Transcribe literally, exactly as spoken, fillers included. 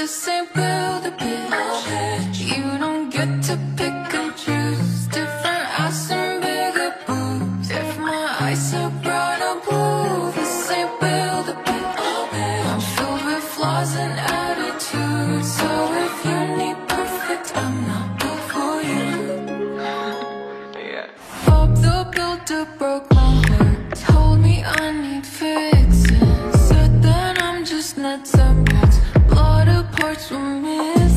this ain't real, the bitch. You don't get to pick and choose. Different ass and bigger boobs. If my eyes are brown or blue, this ain't real, the bitch. I'm filled with flaws and attitudes. So if you need perfect, I'm not built for you. Yeah. Bob the Builder broke my heart. Told me I need fixing. Said that I'm just nuts and bolts. A lot of parts were missing.